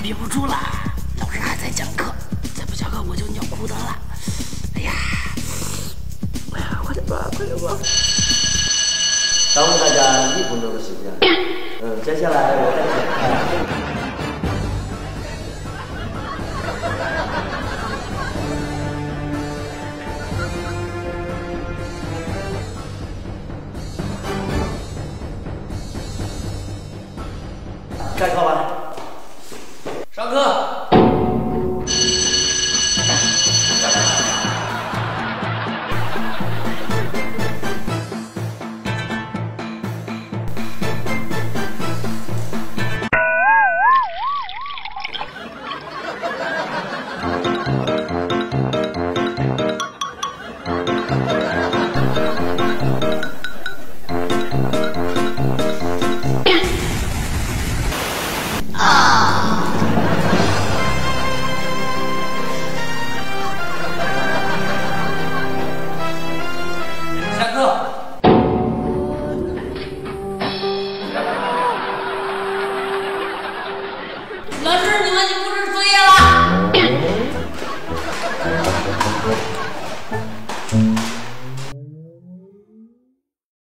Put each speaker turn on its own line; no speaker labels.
憋不住了，老师还在讲课，再不下课我就尿裤裆了。哎呀，快点吧，快点吧！
耽误大家1分钟的时间。接下来我再点开。开课了，
上课。
啊！